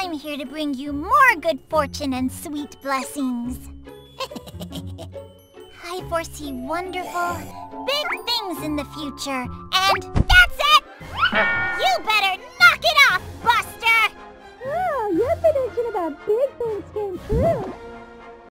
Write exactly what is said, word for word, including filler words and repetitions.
I'm here to bring you more good fortune and sweet blessings. I foresee wonderful, big things in the future, and that's it! You better knock it off, Buster! Oh, your prediction about big things came true.